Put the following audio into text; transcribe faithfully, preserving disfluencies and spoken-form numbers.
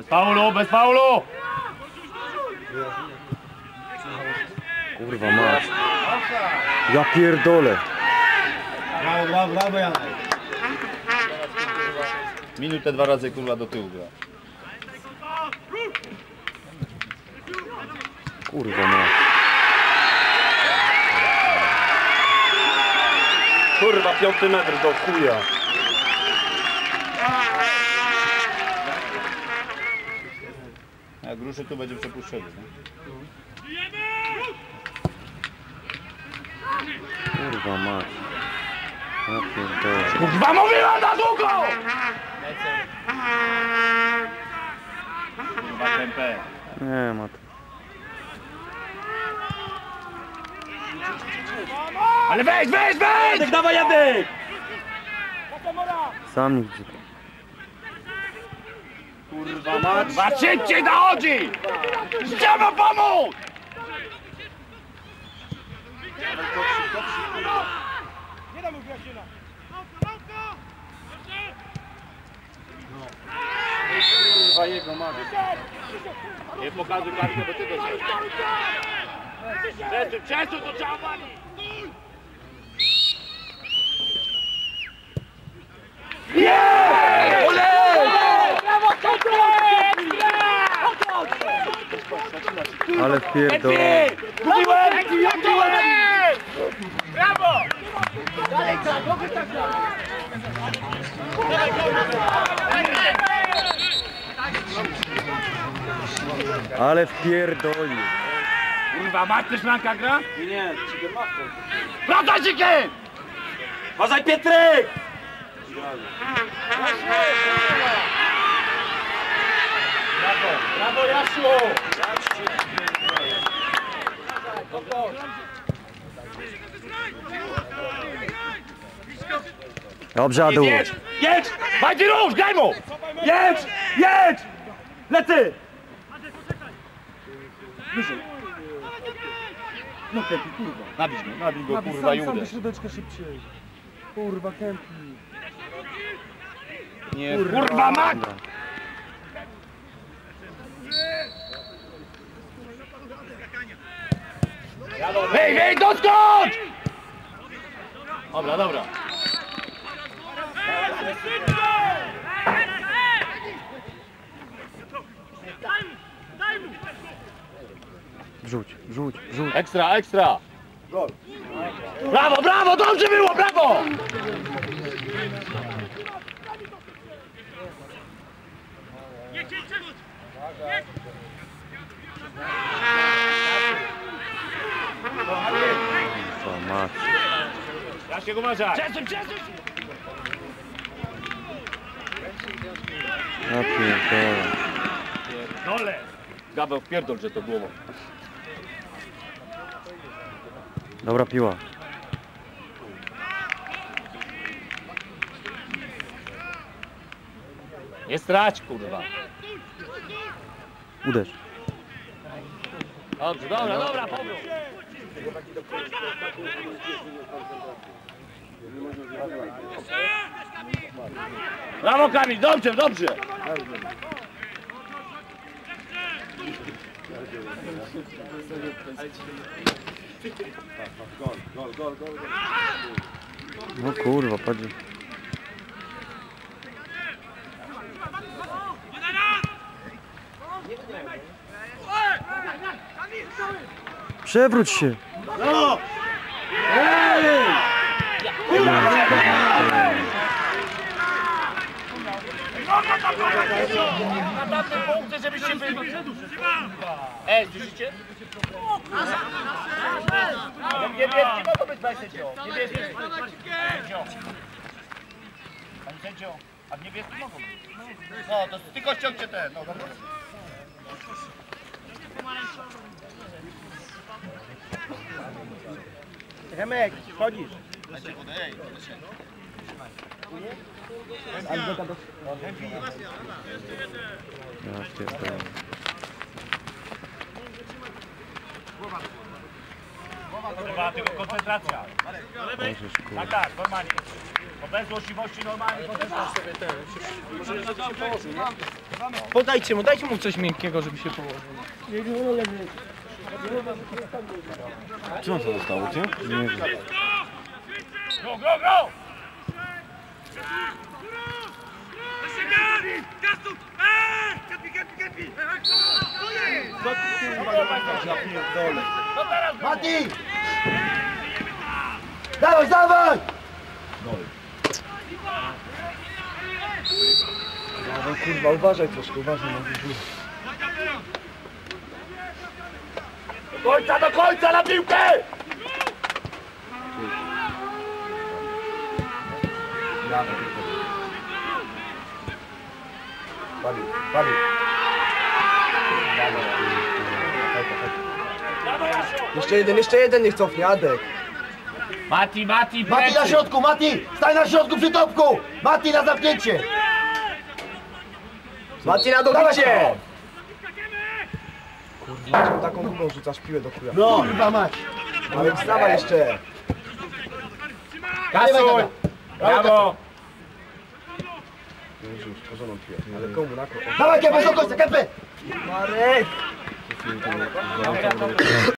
Bez faulu, bez faulu! Kurwa mać. Ja pierdolę. Brawo, brawo, brawo Janek. Minutę dwa razy kurwa do tyłu gra. Kurwa mać. Kurwa, piąty metr do chuja. Jak ruszy, to będzie przepuszczony. Kurwa mać. Ja pierdolę. Kurwa mówiła na długo! Kurwa tempę. Nie ma to. Ale wejdź, wejdź, wejdź! Jadek, dawaj Jadek! Sam nie widzi. Kurwa mać. Dwa szybciej dochodzi! Trzeba pomóc! Kurwa jego mamy. Nie pokazuj kartę, bo ty to się... Przesuń, przesuń, to trzeba walić! Jeee! Ale wpierdolę. Kupiłem! Kupiłem! Brawo! Ale wpierdolił. Kurwa, masz też Franka gra? Nie, nie, Ciger ma to. Wracaj Cikiem! Uważaj Pietrek! Brawo, brawo Jasiu! Dobrze, Adu. Jedź! Jedź! Bajdy róż, daj mu! Jedź! Jedź! Lecy! No Kępi, kurwa. Nabić go, nabij go, Nabi, kurwa, i sam, sam do uderz. środeczka szybciej. Kurwa Kępi. Nie, kurwa mać! Hej, hej, doskocz! Dobra, dobra. Rzuć, rzuć, rzuć. Ekstra, ekstra! Brawo, brawo, dobrze było, brawo! To mać. Ja się uważaj! Przesuń, przesuń! Ja pierdolę. Dole! Gaweł, pierdol, że to głową. Dobra piła. Nie strać, kurwa. Uderz. Dobrze, dobra, dobra, powrót. Brawo Kamil, dobrze, dobrze. No kurwa, patrz. Przewróć się. No! Ej! Na tamtym punkcie, żebyście byli. Ej, słyszycie? Niebieski mogą być, panie sędzio. Niebieski. Sędzio. Panie sędzio, a w niebieskim mogą być. No, to tylko ściągcie ten. No, dobra. Remek, chodzisz. Ej, Ja pierdolę. Chyba tylko koncentracja. Możesz, kurwa. Tak, tak, normalnie. bez złośliwości normalnie, potem sobie ten. Podajcie mu, dajcie mu coś miękkiego, żeby się położył. Co to zostało, cię? Nie wiem. Go, go, go! No teraz go! Mati! Dawaj, dawaj! No kurwa, uważaj troszkę, uważaj na górze. Do końca, do końca na piłkę! Bawi, bawi. Jeszcze jeden, jeszcze jeden niech cofnie, Adek. Mati, Mati, Mati na środku, Mati! Stań na środku przy topku! Mati na zamknięcie! Mati na dobicie! Kurwa, czemu taką długą rzucasz piłę do chuja? No! Kurwa mać! Ale wstawaj jeszcze! Kasuj! Brawo! Już, już, porządną piłę. Ale komu, na kogo? Dawaj, kępę, do końca, kępę! Marek!